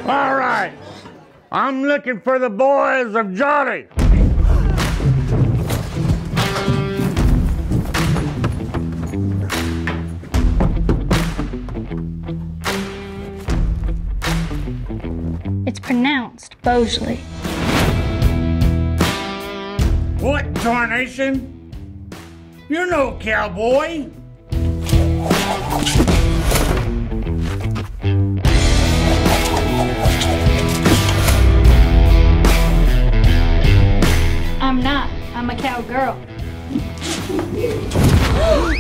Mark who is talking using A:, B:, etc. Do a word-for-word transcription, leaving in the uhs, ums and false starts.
A: All right. I'm looking for the boys of Jolly.
B: It's pronounced Boisjoli.
A: What tarnation? You're no cowboy.
B: I'm not. I'm a cowgirl.